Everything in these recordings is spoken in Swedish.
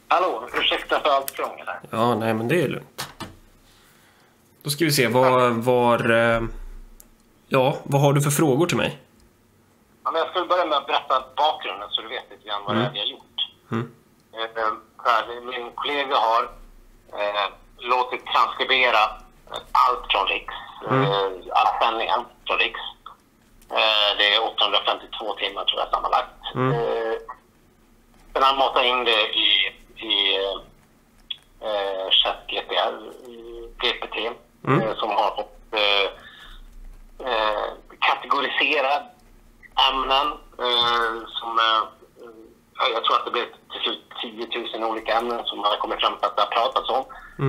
Hallå, ursäkta för allt krångel här. Ja, nej men det är lugnt. Då ska vi se, vad har du för frågor till mig? Ja, men jag skulle börja med att berätta bakgrunden så du vet lite grann vad det är vi har gjort. Min kollega har låtit transkribera allt från Riks, alla sändningar från Riks. Det är 852 timmar tror jag sammanlagt. Sen han matar in det i GPT som har fått kategorisera ämnen som jag tror att det blir till slut 10 000 olika ämnen som man har kommit fram till att det har pratats om.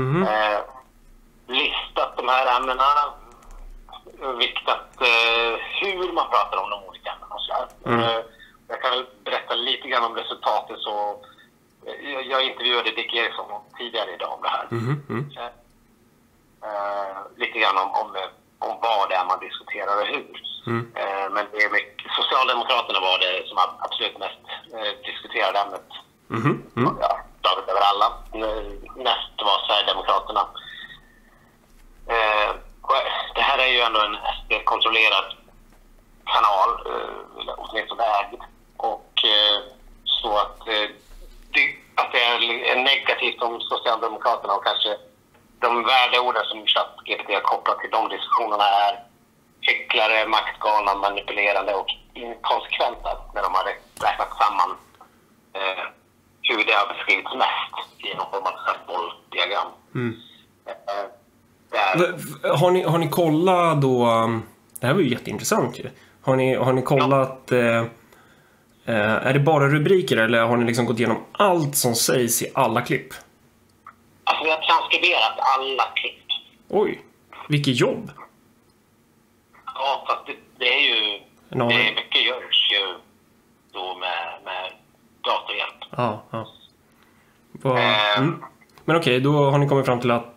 Listat de här ämnena, viktat hur man pratar om de olika ämnena och så här. Jag kan väl berätta lite grann om resultatet. Så jag intervjuade Dick Eriksson tidigare idag om det här. Lite grann om vad det är man diskuterar och hur. Men det är mycket, Socialdemokraterna var det som absolut mest diskuterade ämnet. Ja, dagen över alla. Näst var Sverigedemokraterna. Det här är ju ändå en SD-kontrollerad kanal, åtminstone ägd. Och så att det är negativt om Socialdemokraterna och kanske de värdeorden som ChatGPT har kopplat till de diskussionerna är hycklare, maktgalna, manipulerande och inkonsekventa när de har räknat samman hur det har beskrivits mest i någon form av bolldiagram. Har ni kollat då? Det här var ju jätteintressant ju. Har ni kollat är det bara rubriker eller har ni liksom gått igenom allt som sägs i alla klipp? Alltså vi har transkriberat alla klipp. Oj, vilket jobb. Ja, fast det är ju det är mycket görs ju då med datorhjälp. Ja. Men okej, då har ni kommit fram till att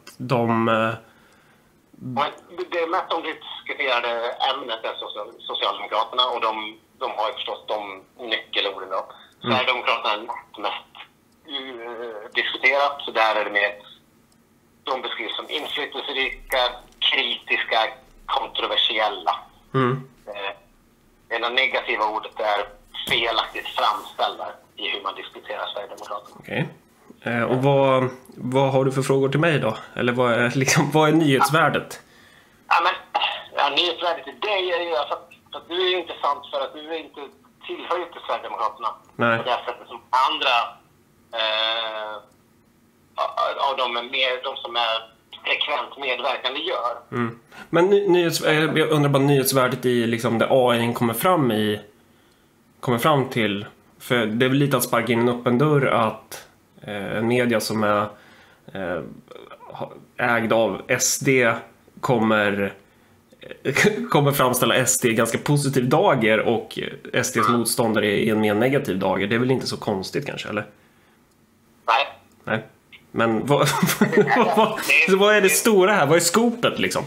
det mest omdiskuterade ämnet är Socialdemokraterna och de har ju förstås de nyckelorden då. Sverigedemokraterna är mest diskuterat, så där är det mer, de beskrivs som inflytelserika, kritiska, kontroversiella. Det negativa ordet är felaktigt framställda i hur man diskuterar Sverigedemokraterna. Okej. Och vad har du för frågor till mig då? Eller vad är nyhetsvärdet? Nyhetsvärdet i dig är ju att du är intressant för att du inte tillhör inte Sverigedemokraterna. Nej. På det sättet som andra av de som är frekvent medverkande gör. Men jag undrar bara nyhetsvärdet i liksom det AI kommer fram till. För det är väl lite att sparka in en öppen dörr att en media som är ägd av SD kommer framställa SD i ganska positiv dager och SDs motståndare i en mer negativ dager. Det är väl inte så konstigt kanske, eller? Nej. Men vad är det stora här? Vad är skopet liksom?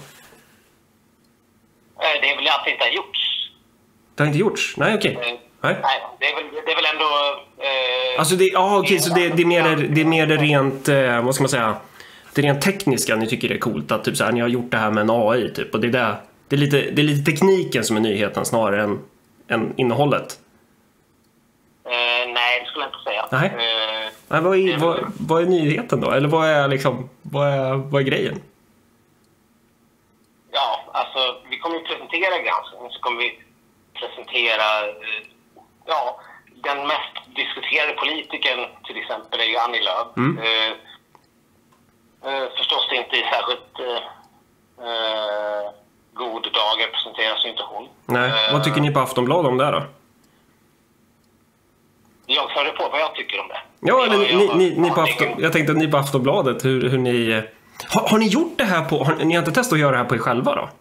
Det är väl att det inte har gjorts. Det har inte gjorts? Nej, okej. Nej, det är väl ändå... Alltså så det är mer det rent, vad ska man säga, det rent tekniska ni tycker det är coolt att typ så här, ni har gjort det här med en AI typ, och det är lite tekniken som är nyheten snarare än innehållet. Nej, det skulle jag inte säga. Nej, vad är nyheten då? Eller vad är grejen? Ja, alltså vi kommer ju presentera granskningen, så kommer vi presentera den mest diskuterade politikern till exempel är ju Annie Lööf. Förstås inte i särskilt god dagar presenteras inte hon. Nej, vad tycker ni på Aftonbladet om det då? Jag svarar på vad jag tycker om det. Ja, jag tänkte att ni på Aftonbladet, hur ni... Har ni gjort det här på... Ni har inte testat att göra det här på er själva då?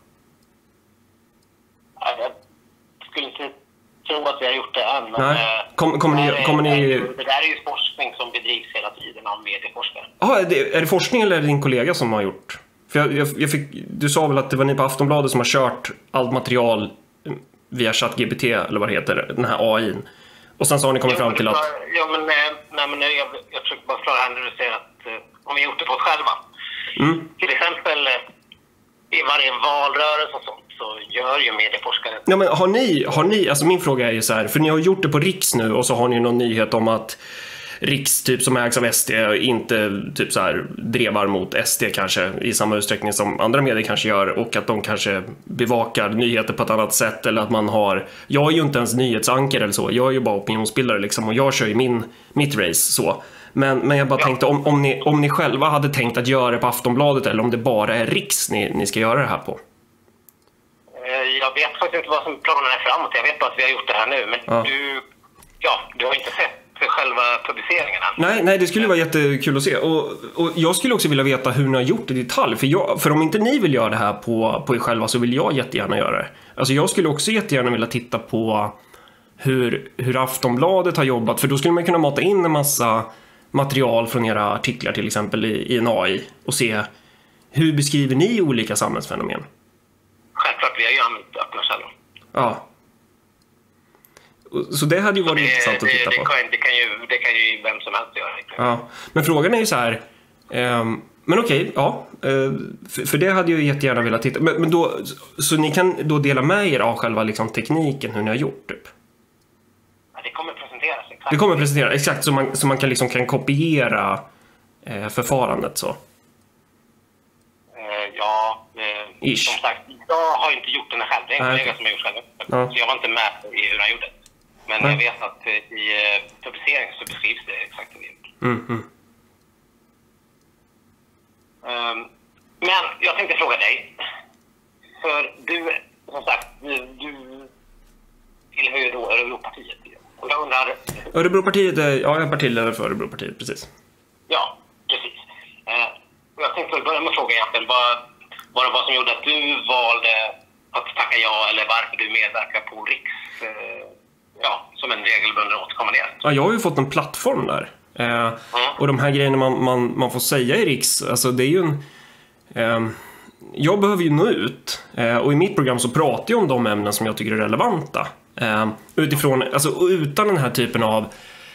Jag skulle inte tro att vi har gjort det än. Men nej. Kommer ni... Det där är ju forskning som bedrivs hela tiden av medieforskare. Är det forskning eller är det din kollega som har gjort? För du sa väl att det var ni på Aftonbladet som har kört allt material via ChatGPT eller vad det heter, den här AI:n. Och sen så har ni kommit fram till att... Ja, men, nej, men jag försöker bara förklara här när du säger att om vi gjort det på oss själva. Till exempel i varje valrörelse och sånt så gör ju medieforskare... Ja, men har ni, alltså min fråga är ju så här, för ni har gjort det på Riks nu och så har ni någon nyhet om att Riks typ som ägs av SD inte typ så här drevar mot SD kanske i samma utsträckning som andra medier kanske gör, och att de kanske bevakar nyheter på ett annat sätt, eller att man har... Jag är ju inte ens nyhetsankare eller så, jag är ju bara opinionsbildare liksom, och jag kör ju mitt race så. Men jag bara tänkte om ni själva hade tänkt att göra det på Aftonbladet, eller om det bara är Riks ni ska göra det här på. Jag vet faktiskt inte vad som planen är framåt. Jag vet bara att vi har gjort det här nu, men du har inte sett själva publiceringen än. Nej, det skulle vara jättekul att se. Och jag skulle också vilja veta hur ni har gjort det i detalj. För om inte ni vill göra det här på er själva, så vill jag jättegärna göra det. Alltså jag skulle också jättegärna vilja titta på hur Aftonbladet har jobbat. För då skulle man kunna mata in en massa material från era artiklar till exempel i en AI och se hur beskriver ni olika samhällsfenomen. Självklart, vi har ju använt öppna källor. Ja. Så det hade ju varit intressant att titta på. Det kan ju vem som helst göra. Ja. Men frågan är ju så här... men okej, ja. För det hade jag ju jättegärna velat titta. Men då, så ni kan då dela med er av själva liksom, tekniken, hur ni har gjort typ? Ja, det kommer presenteras. Exakt. Det kommer presenteras, exakt. Så man kan, liksom, kan kopiera förfarandet så. Ja, som sagt, jag har inte gjort den själv. Det är en kollega som har gjort själv. Ja. Så jag var inte med i hur han gjorde det. Men jag vet att i publiceringen så beskrivs det exakt hur det är. Men jag tänkte fråga dig. För du, som sagt, du tillhör ju då Örebropartiet. Och jag undrar... Örebropartiet jag är partiledare för Örebropartiet, precis. Ja, precis. Jag tänkte börja med att fråga egentligen. Vad det var som gjorde att du valde att tacka ja, eller varför du medverkar på Riks som en regelbunden återkommande gäst? Ja, jag har ju fått en plattform där. Och de här grejerna man får säga i Riks, alltså det är ju en... jag behöver ju nå ut. Och i mitt program så pratar jag om de ämnen som jag tycker är relevanta. Utifrån, alltså utan den här typen av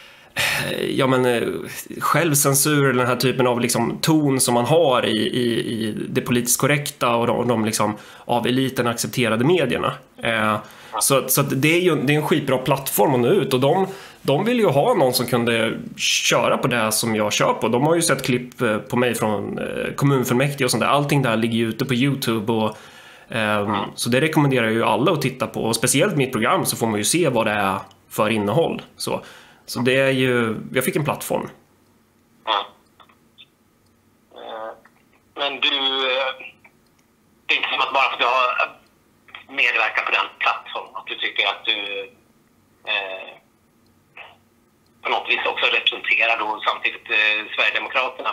självcensur eller den här typen av liksom, ton som man har i det politiskt korrekta och de liksom, av eliten accepterade medierna. Så att det är ju en skitbra plattform att nå ut, och de vill ju ha någon som kunde köra på det som jag kör på. De har ju sett klipp på mig från kommunfullmäktige och sånt där. Allting där ligger ju ute på YouTube och så det rekommenderar jag ju alla att titta på, och speciellt mitt program så får man ju se vad det är för innehåll. Så det är ju, jag fick en plattform. Men du, det är inte som att bara för att du har medverkat på den plattformen, att du tycker att du på något vis också representerar då samtidigt Sverigedemokraterna.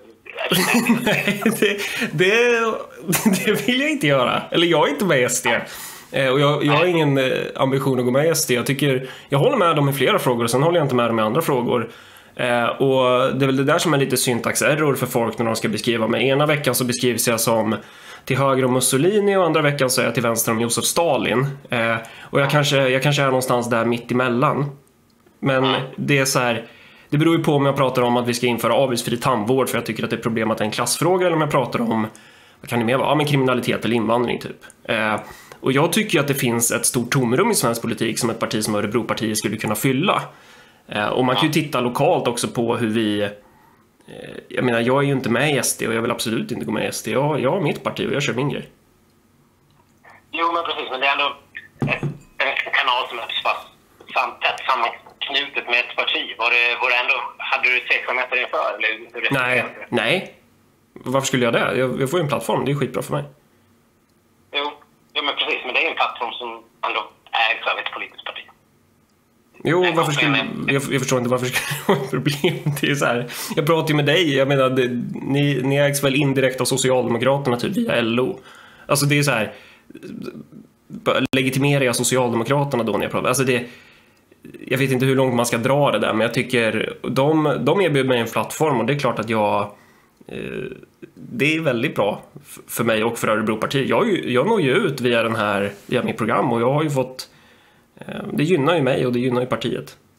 Det vill jag inte göra. Eller jag är inte med i SD. Och jag har ingen ambition att gå med i SD. Jag håller med dem i flera frågor, och sen håller jag inte med dem i andra frågor. Och det är väl det där som är lite syntaxerror för folk när de ska beskriva mig. Ena veckan så beskrivs jag som till höger om Mussolini, och andra veckan så är jag till vänster om Josef Stalin. Och jag kanske är någonstans där mitt emellan. Men det är så här, det beror ju på om jag pratar om att vi ska införa avgiftsfri tandvård för jag tycker att det är problem att det är en klassfråga, eller om jag pratar om, vad kan det mer vara? Ja, men kriminalitet eller invandring typ. Och jag tycker att det finns ett stort tomrum i svensk politik som ett parti som Örebropartiet skulle kunna fylla. Och man kan ju titta lokalt också på hur vi... Jag menar, jag är ju inte med i SD och jag vill absolut inte gå med i SD. Jag har mitt parti och jag kör min grej. Jo, men precis. Men det är ändå en kanal som är tätt sammanknutet med ett parti. Var det ändå... Hade du tveksamheter inför? Eller Nej. Varför skulle jag det? Jag får ju en plattform. Det är skitbra för mig. Jo, men precis. Men det är en plattform som ändå ägs av ett politiskt parti. Jo, varför skulle... Jag förstår inte varför skulle det vara ett problem. Det är så här, jag pratar ju med dig. Jag menar, ni ägs väl indirekt av Socialdemokraterna typ via LO. Alltså det är så här... Legitimerar jag Socialdemokraterna då när jag pratar? Alltså det... Jag vet inte hur långt man ska dra det där, men jag tycker de erbjuder mig en plattform, och det är klart att det är väldigt bra för mig och för Örebropartiet. Jag når ju ut via mitt program, och jag har ju fått det gynnar ju mig och det gynnar ju partiet.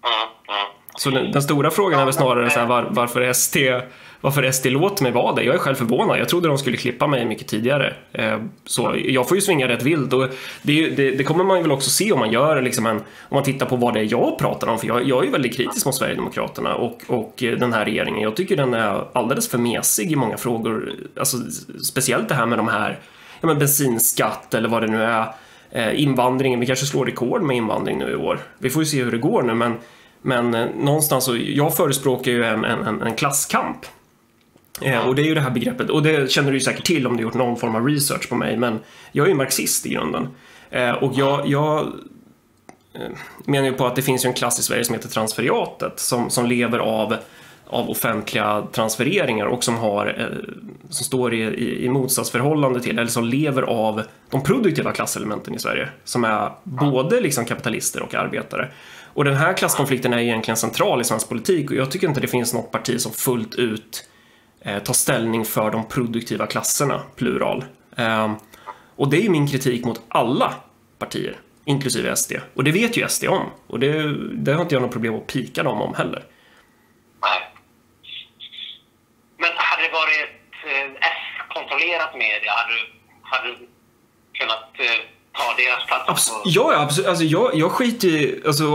Så den stora frågan är väl snarare så här, varför SD låter mig vara det. Jag är själv förvånad. Jag trodde de skulle klippa mig mycket tidigare. Så jag får ju svinga rätt vilt. Och det kommer man ju väl också se om man gör liksom om man tittar på vad det är jag pratar om. För jag är ju väldigt kritisk mot Sverigedemokraterna och den här regeringen. Jag tycker den är alldeles för mesig i många frågor. Alltså, speciellt det här med de här bensinskatt eller vad det nu är. Invandringen, vi kanske slår rekord med invandring nu i år. Vi får ju se hur det går nu, men någonstans så, jag förespråkar ju en klasskamp. Och det är ju det här begreppet, och det känner du ju säkert till om du gjort någon form av research på mig, men jag är ju marxist i grunden. Och jag menar ju på att det finns ju en klass i Sverige som heter transferiatet som lever av offentliga transfereringar och som står i motsatsförhållande till, eller som lever av de produktiva klasselementen i Sverige, som är både liksom kapitalister och arbetare. Och den här klasskonflikten är egentligen central i svensk politik, och jag tycker inte det finns något parti som fullt ut tar ställning för de produktiva klasserna, plural. Och det är ju min kritik mot alla partier, inklusive SD. Och det vet ju SD om, och det har inte jag något problem att pika dem om heller. Nej. Men hade det varit ett S-kontrollerat media, hade du kunnat ta deras plats? Ja, absolut. Alltså, jag skiter i, alltså,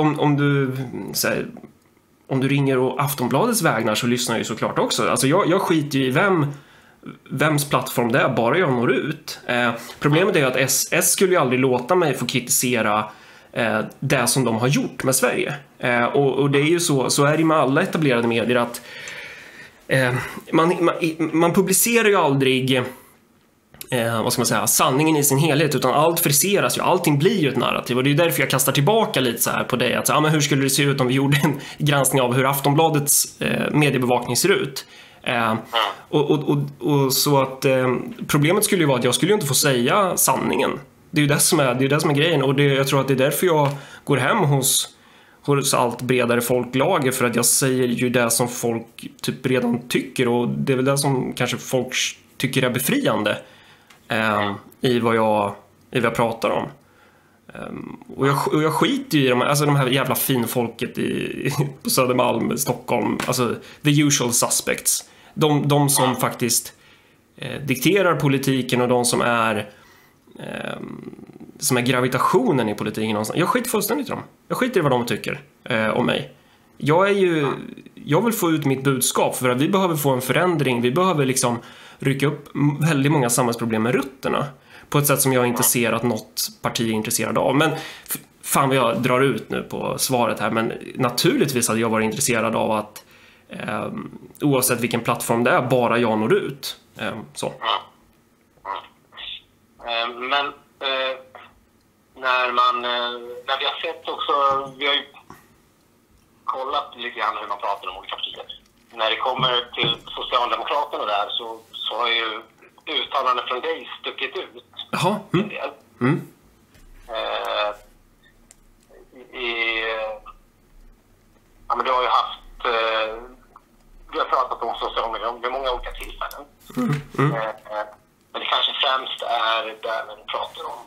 om du ringer och Aftonbladets vägnar så lyssnar jag ju såklart också. Alltså, jag skiter i vems plattform det är, bara jag når ut. Problemet är att S skulle ju aldrig låta mig få kritisera det som de har gjort med Sverige. Och det är ju så är det med alla etablerade medier att man publicerar ju aldrig vad ska man säga, sanningen i sin helhet, utan allt friseras ju, allting blir ju ett narrativ, och det är därför jag kastar tillbaka lite så här på dig att men hur skulle det se ut om vi gjorde en granskning av hur Aftonbladets mediebevakning ser ut. Och så att problemet skulle ju vara att jag skulle ju inte få säga sanningen. Det är ju det som är grejen, och jag tror att det är därför jag går hem hos allt bredare folklager, för att jag säger ju det som folk typ redan tycker, och det är väl det som kanske folk tycker är befriande i vad jag pratar om. Och jag skiter ju i de här jävla finfolket på Södermalm, Stockholm, alltså the usual suspects. De som faktiskt dikterar politiken, och de som är gravitationen i politiken någonstans. Jag skiter fullständigt i dem. Jag skiter i vad de tycker om mig. Jag vill få ut mitt budskap, för att vi behöver få en förändring. Vi behöver liksom rycka upp väldigt många samhällsproblem med rötterna på ett sätt som jag inte ser att något parti är intresserad av. Men fan vad jag drar ut nu på svaret här, men naturligtvis hade jag varit intresserad av att oavsett vilken plattform det är, bara jag når ut. Så. Men när vi har sett också, vi har ju kollat lite grann hur man pratar om olika partier. När det kommer till Socialdemokraterna där så har ju uttalanden från dig stuckit ut. Jaha. Men du har ju haft du har pratat om Socialdemokraterna vid många olika tillfällen. Men det kanske främst är där när du pratar om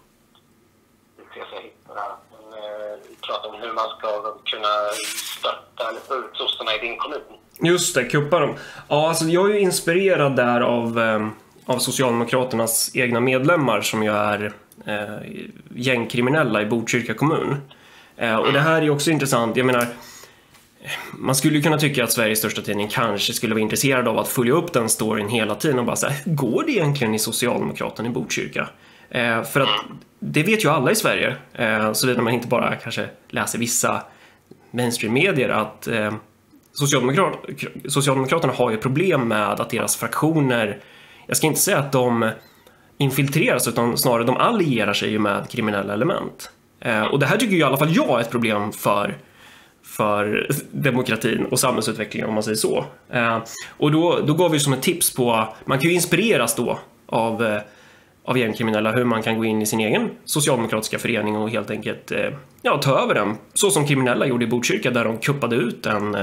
pratar om hur man ska kunna stötta eller få ut sossarna i din kommun. Just det, kuppa dem. Ja, alltså jag är ju inspirerad där av Socialdemokraternas egna medlemmar som ju är gängkriminella i Botkyrka kommun. Och det här är ju också intressant. Jag menar, man skulle ju kunna tycka att Sveriges största tidning kanske skulle vara intresserad av att följa upp den storyn hela tiden och bara säga, hur går det egentligen i Socialdemokraterna i Botkyrka? För att det vet ju alla i Sverige, så det är när man inte bara kanske läser vissa mainstream-medier, att Socialdemokraterna har ju problem med att deras fraktioner, jag ska inte säga att de infiltreras, utan snarare de allierar sig ju med kriminella element. Och det här tycker ju i alla fall jag är ett problem för demokratin och samhällsutvecklingen, om man säger så. Och då gav vi som ett tips på, man kan ju inspireras då av gängkriminella, hur man kan gå in i sin egen socialdemokratiska förening och helt enkelt ta över den, så som kriminella gjorde i Botkyrka, där de kuppade ut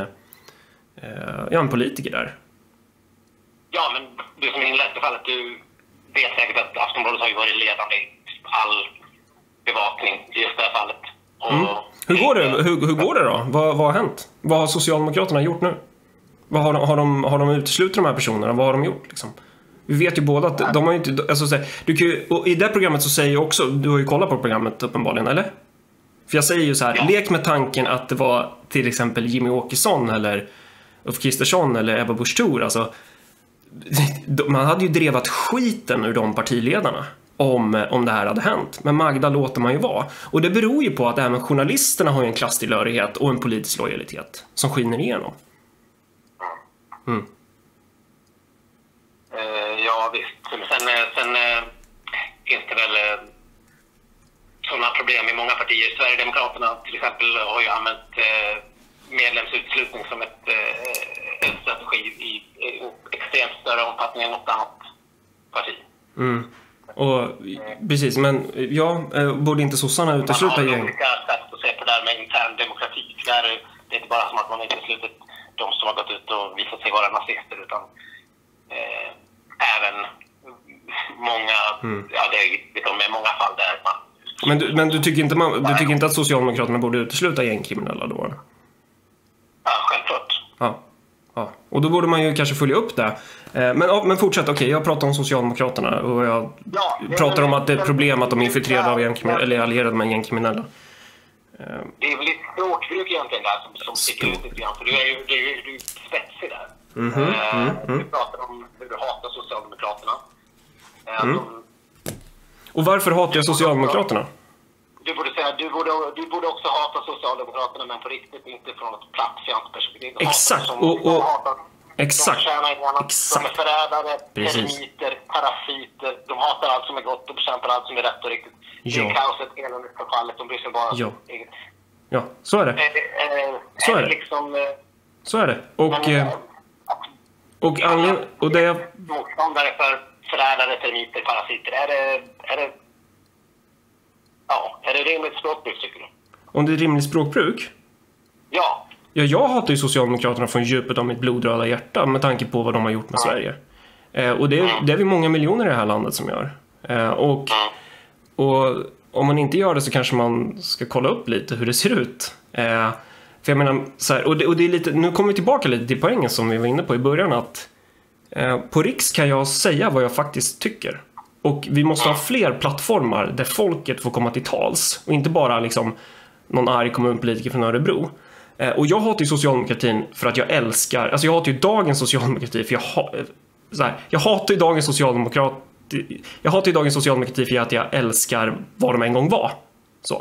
en politiker där. Ja, men du som inledde fallet, du vet säkert att Aftonbladet har ju varit ledande i all bevakning i just det här fallet. Hur går det då? Vad har hänt? Vad har Socialdemokraterna gjort nu? Har de uteslutit de här personerna? Vad har de gjort liksom? Vi vet ju båda att de har ju inte... Alltså, du kan ju, och i det programmet så säger jag också... Du har ju kollat på programmet uppenbarligen, eller? För jag säger ju så här... Lek med tanken att det var till exempel Jimmy Åkesson eller Ulf Kristersson eller Ebba Busch Thor. Alltså, man hade ju drevat skiten ur de partiledarna om det här hade hänt. Men Magda låter man ju vara. Och det beror ju på att även journalisterna har ju en klasstillhörighet och en politisk lojalitet som skiner igenom. Ja, visst. Sen finns det väl sådana problem i många partier. Sverigedemokraterna till exempel har ju använt medlemsutslutning som en strategi i extremt större omfattning än något annat parti. Och precis, men borde inte sossarna utesluta gäng? Man har olika sätt att se på det här med intern demokrati. Där det är inte bara som att man inte slutit de som har gått ut och visat sig vara nazister, utan även många, det är många fall där man... Men du tycker inte att Socialdemokraterna borde utesluta gängkriminella då? Ja, självklart. Ja. Och då borde man ju kanske följa upp det. Men fortsätt, okej, jag pratar om Socialdemokraterna och jag pratar om att det är ett problem att de är infiltrerade av gängkriminella, eller allierade med gängkriminella. Det är väl lite språkbruk egentligen där som sticker ut lite grann, för du är ju spetsig där. Du pratar om hur du hatar Socialdemokraterna. Och varför hatar jag Socialdemokraterna? Du borde säga du borde också hata Socialdemokraterna, men på riktigt, inte från ett plattfjantperspektiv. Exakt. Exakt. De är förrädare, termiter, parasiter. De hatar allt som är gott och bekämpar allt som är rätt och riktigt. Det är kaoset, eländet, förfallet. De bryr sig bara eget. Ja, så är det. Så är det. Så är det. Och det är motståndare för förrädare, termiter, parasiter. Är det rimligt språkbruk, tycker du? Om det är rimligt språkbruk? Ja. Ja, jag hatar ju Socialdemokraterna från djupet av mitt blodröda hjärta med tanke på vad de har gjort med Sverige. Och det är vi många miljoner i det här landet som gör. Och om man inte gör det så kanske man ska kolla upp lite hur det ser ut. För jag menar, så här, och det är lite, nu kommer vi tillbaka lite till poängen som vi var inne på i början, att på Riks kan jag säga vad jag faktiskt tycker. Och vi måste ha fler plattformar där folket får komma till tals. Och inte bara liksom någon arg kommunpolitiker från Örebro. Och jag hatar ju socialdemokratin för att jag älskar... Alltså jag hatar ju dagens socialdemokrati för jag hatar ju dagens socialdemokrati för att jag älskar vad de en gång var. Så.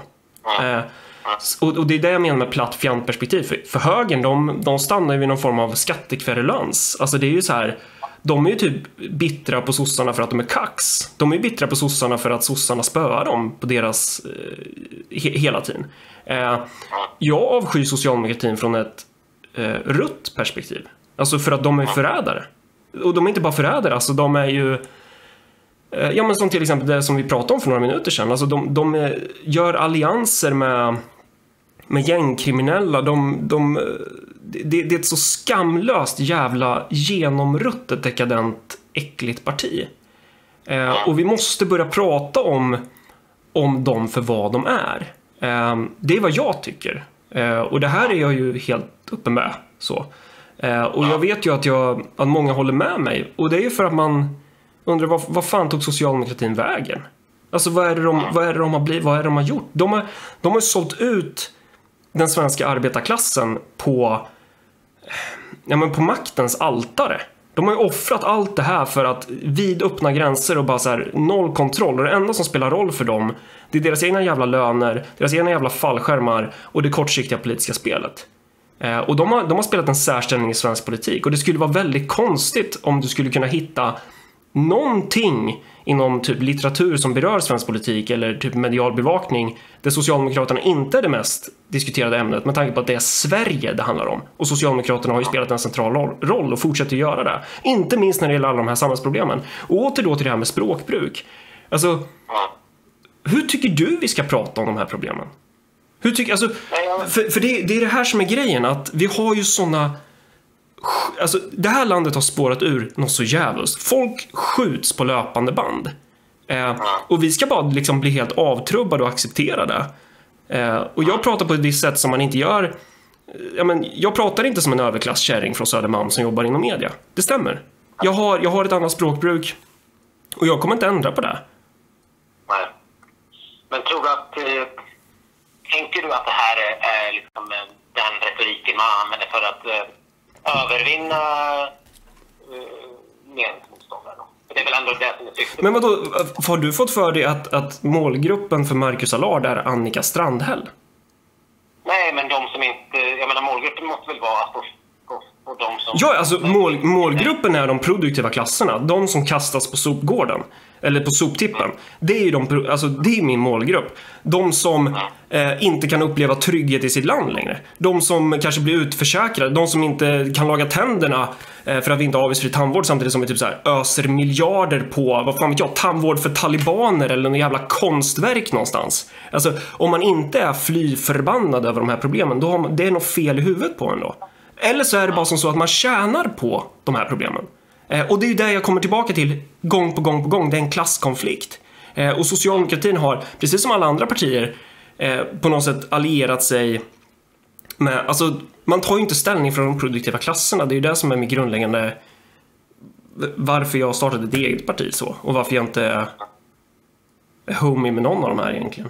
Och det är det jag menar med platt fjantperspektiv. För högern, de stannar ju vid någon form av skattekverulans. Alltså det är ju så här... De är ju typ bittra på sossarna för att de är kax. De är bittra på sossarna för att sossarna spöar dem på deras hela tiden. Jag avskyr socialdemokratin från ett rött perspektiv. Alltså för att de är förrädare. Och de är inte bara förrädare, alltså de är ju... Ja, men som till exempel det som vi pratade om för några minuter sedan. Alltså de gör allianser med gängkriminella. Det är ett så skamlöst jävla genomruttet dekadent äckligt parti. Och vi måste börja prata om dem för vad de är. Det är vad jag tycker. Och det här är jag ju helt uppen med. Så. Och jag vet ju att många håller med mig. Och det är ju för att man undrar vad fan tog socialdemokratin vägen? Alltså vad är det de har blivit? Vad är det de har gjort? De har sålt ut den svenska arbetarklassen på maktens altare. De har ju offrat allt det här för att vid öppna gränser och bara så här, noll kontroll. Och det enda som spelar roll för dem, det är deras egna jävla löner, deras egna jävla fallskärmar och det kortsiktiga politiska spelet. Och de har spelat en särställning i svensk politik. Och det skulle vara väldigt konstigt om du skulle kunna hitta någonting inom typ litteratur som berör svensk politik eller typ medialbevakning där Socialdemokraterna inte är det mest diskuterade ämnet, med tanke på att det är Sverige det handlar om. Och Socialdemokraterna har ju spelat en central roll och fortsätter göra det. Inte minst när det gäller alla de här samhällsproblemen. Och åter då till det här med språkbruk. Alltså, hur tycker du vi ska prata om de här problemen? För det är det här som är grejen, att vi har ju såna... Alltså, det här landet har spårat ur något så jävligt. Folk skjuts på löpande band. Och vi ska bara liksom bli helt avtrubbade och acceptera det. Och jag pratar på ett visst sätt som man inte gör. Jag pratar inte som en överklasskärring från Södermalm som jobbar inom media. Det stämmer. Jag har ett annat språkbruk och jag kommer inte ändra på det. Nej. Men tror du att tänker du att det här är liksom den retoriken man använder för att övervinna meningsmotståndare? Det är väl ändå det som är syftet. Men vadå, har du fått för dig att målgruppen för Marcus Allard är Annika Strandhäll? Nej, men de som inte... Jag menar, målgruppen måste väl vara på de som... Ja, alltså målgruppen är de produktiva klasserna. De som kastas på sopgården. Eller på soptippen. Det är ju det är min målgrupp. De som inte kan uppleva trygghet i sitt land längre. De som kanske blir utförsäkrade. De som inte kan laga tänderna för att vi inte har avgiftsfri tandvård, samtidigt som vi typ så här öser miljarder på, vad fan vet jag, tandvård för talibaner eller någon jävla konstverk någonstans. Alltså, om man inte är fly förbannad över de här problemen, då har man, det är något fel i huvudet på en då. Eller så är det bara som så att man tjänar på de här problemen. Och det är ju det jag kommer tillbaka till gång på gång på gång. Det är en klasskonflikt. Och socialdemokratin har, precis som alla andra partier, på något sätt allierat sig med... Alltså, man tar ju inte ställning för de produktiva klasserna. Det är ju det som är min grundläggande... Varför jag startade ett eget parti så. Och varför jag inte är homie med någon av de här egentligen.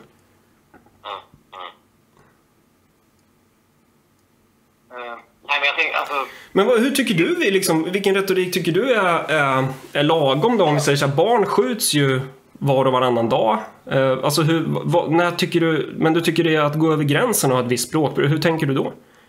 Nej, men jag tänker, alltså... Men hur tycker du, liksom, vilken retorik tycker du är lagom då? Om vi säger så här, barn skjuts ju var och varannan dag. Alltså när tycker du, men du tycker det är att gå över gränsen och ha ett visst språkbruk. Hur tänker du då?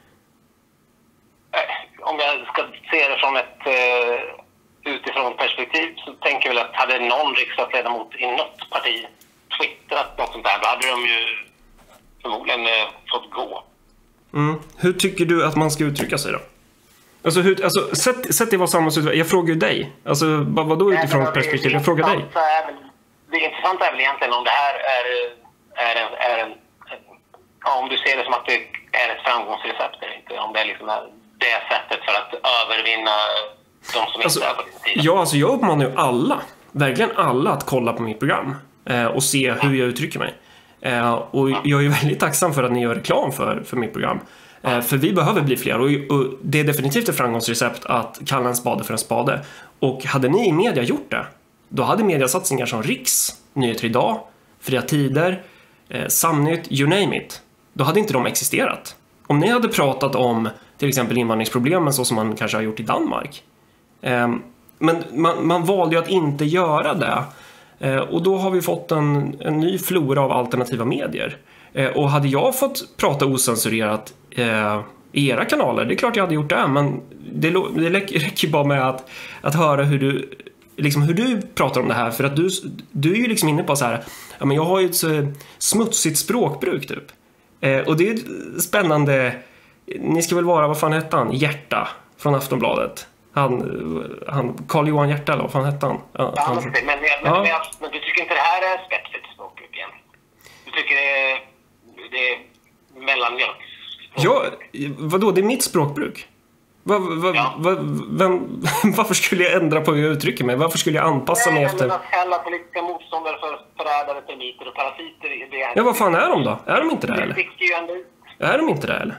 Om jag ska se det från ett utifrån perspektiv, så tänker jag väl att hade någon riksdagsledamot i något parti twittrat något sånt där, då hade de ju förmodligen fått gå. Hur tycker du att man ska uttrycka sig då? Alltså sätt det var samhällsutveckling. Jag frågar ju dig. Alltså vad då utifrån ett perspektiv? Jag frågar dig. Det intressanta är väl egentligen om det här är en om du ser det som att det är ett framgångsrecept eller inte. Om det är liksom det sättet för att övervinna de som inte är på din sida. Ja, alltså jag uppmanar ju alla, verkligen alla, att kolla på mitt program och se hur jag uttrycker mig. Och jag är väldigt tacksam för att ni gör reklam för mitt program. För vi behöver bli fler och det är definitivt ett framgångsrecept att kalla en spade för en spade. Och hade ni i media gjort det, då hade mediasatsningar som Riks, Nyheter idag, Fria Tider, Samnytt, you name it, då hade inte de existerat. Om ni hade pratat om till exempel invandringsproblemen så som man kanske har gjort i Danmark. Men man valde ju att inte göra det. Och då har vi fått en ny flora av alternativa medier. Och hade jag fått prata osensurerat i era kanaler, det är klart jag hade gjort det, men det räcker bara med att höra hur du pratar om det här, för att du är ju liksom inne på så här, ja, men jag har ju ett smutsigt språkbruk typ. Och det är spännande. Ni ska väl vara, vad fan hette han? Hjärta från Aftonbladet. Han Carl Johan Hjärta, eller vad fan hette han? Men du tycker inte det här är spetsigt språkbruk igen? Du tycker det är mellanmjölk? Ja, vadå? Det är mitt språkbruk. Varför skulle jag ändra på hur jag uttrycker mig? Varför skulle jag anpassa mig efter... att kalla politiska motståndare för förrädare, termiter och parasiter. Ja, vad fan är de då? Är de inte det, eller? Är de inte det, eller?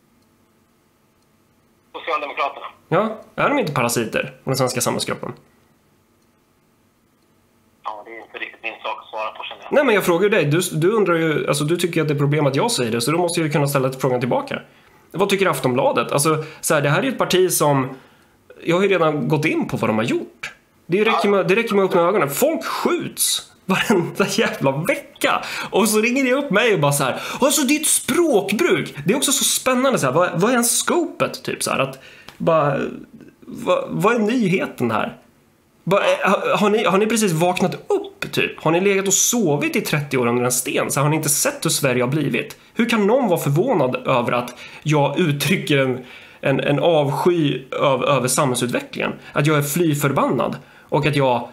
Socialdemokraterna. Ja, är de inte parasiter på den svenska samhällskroppen? Ja, det är inte riktigt min sak att svara på, känner jag. Nej, men jag frågar ju dig. Du undrar ju, alltså du tycker att det är problem att jag säger det, så då måste jag ju kunna ställa frågan tillbaka. Vad tycker Aftonbladet? Alltså, så här, det här är ju ett parti som... Jag har ju redan gått in på vad de har gjort. Det räcker med att öppna ögonen. Folk skjuts varenda jävla vecka. Och så ringer det upp mig och bara så här, alltså ditt språkbruk. Det är också så spännande så här, vad är en scopet typ så här, att bara vad är nyheten här? Har ni precis vaknat upp typ? Har ni legat och sovit i 30 år under en sten? Så har ni inte sett hur Sverige har blivit? Hur kan någon vara förvånad över att jag uttrycker en avsky över samhällsutvecklingen? Att jag är fly förbannad och att jag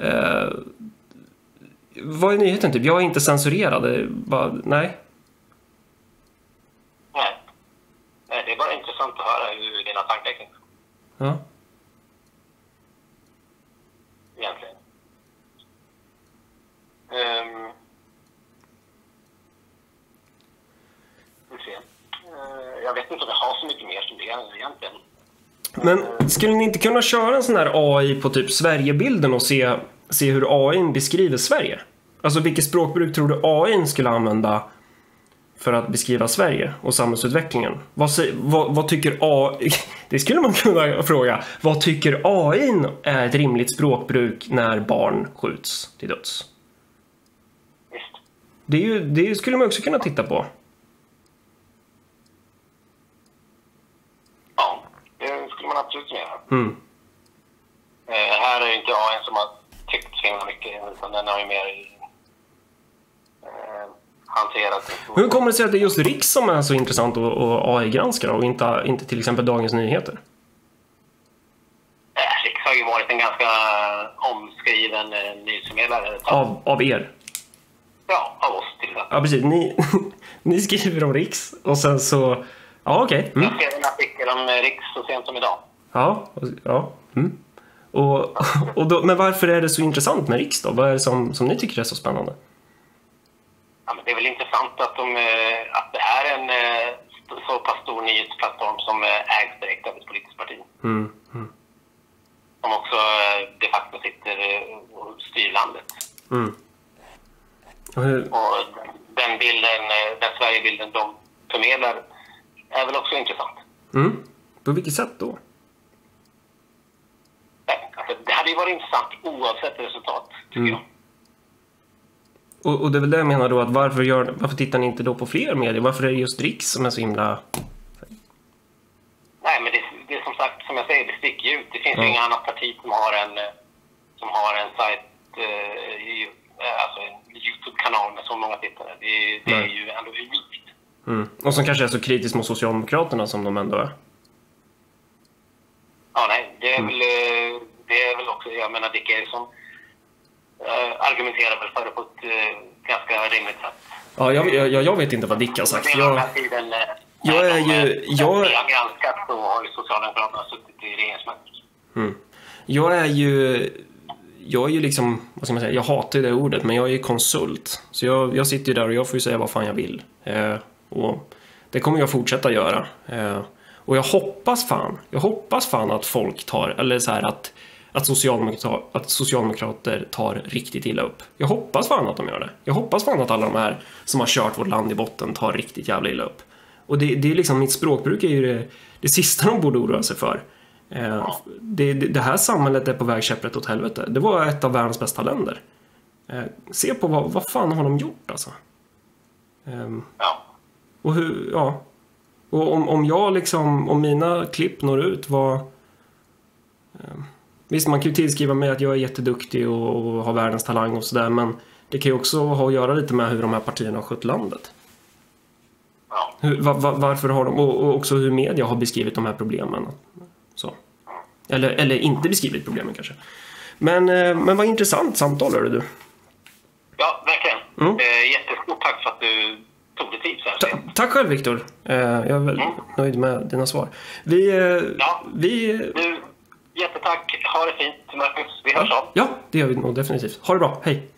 vad är nyheten typ? Jag är inte censurerad. Nej. Nej, det är bara intressant att höra hur dina tankar kring. Ja. Egentligen. Men skulle ni inte kunna köra en sån här AI på typ Sverigebilden och se hur AI beskriver Sverige? Alltså vilket språkbruk tror du AI skulle använda för att beskriva Sverige och samhällsutvecklingen? Vad tycker AI... Det skulle man kunna fråga. Vad tycker AI är ett rimligt språkbruk när barn skjuts till döds? Det skulle man också kunna titta på. Ja, det skulle man absolut göra. Här är det inte AI som har tyckt så himla mycket, utan den har ju mer hanterat. Hur kommer det sig att det är just Riks som är så intressant att AI-granska och inte till exempel Dagens Nyheter? Riks har ju varit en ganska omskriven nyhetsförmedlare. Av er? Ja, av oss till exempel. Ja, precis. Ni skriver om Riks och sen så... Ja, okej. Jag skrev en artikel om Riks så sent som idag. Ja. Men varför är det så intressant med Riks då? Vad är det som ni tycker är så spännande? Ja, men det är väl intressant att det är en så pass stor nyhetsplattform som ägs direkt av ett politiskt parti. Som också de facto sitter och styr landet. Och den Sverigebilden de förmedlar är väl också intressant. På vilket sätt då? Alltså, det hade ju varit intressant oavsett resultat, tycker jag. Och det är väl det jag menar då, att varför tittar ni inte då på fler medier? Varför är det just Riks som är så himla... Nej, men det är som sagt, som jag säger, det sticker ju ut. Det finns ju inget annat parti som har en sajt, alltså en YouTube-kanal med så många tittare. Det är ju ändå unikt. Och som kanske är så kritiskt mot Socialdemokraterna som de ändå är. Ja, nej, det är väl också, jag menar, Dick Eriksson argumenterar väl för det på ett ganska rimligt sätt. Ja, jag vet inte vad Dick har sagt. Jag har granskat och har ju Socialdemokraterna suttit i regeringsmakten. Jag är ju liksom, vad ska man säga, jag hatar det ordet, men jag är ju konsult. Så jag sitter ju där och jag får ju säga vad fan jag vill. Och det kommer jag fortsätta göra. Och jag hoppas fan att folk tar, eller så här att socialdemokrater tar riktigt illa upp. Jag hoppas fan att de gör det. Jag hoppas fan att alla de här som har kört vårt land i botten tar riktigt jävla illa upp. Och det är liksom, mitt språkbruk är ju det sista de borde oroa sig för. Det här samhället är på väg käpprätt åt helvete. Det var ett av världens bästa länder. Se på vad fan har de gjort alltså. Och hur, ja. Och om mina klipp når ut, visst, man kan ju tillskriva mig att jag är jätteduktig och har världens talang och sådär, men det kan ju också ha att göra lite med hur de här partierna har skött landet. Varför har de, och också hur media har beskrivit de här problemen. Så. Eller inte beskrivit problemen kanske. Men vad intressant samtal är det, du. Ja, verkligen. Jättestort tack för att du tog det tid så här. Tack själv, Viktor. Jag är väldigt nöjd med dina svar. Jättetack. Ha det fint, Marcus. Vi hörs av. Ja, det gör vi nog definitivt. Ha det bra. Hej.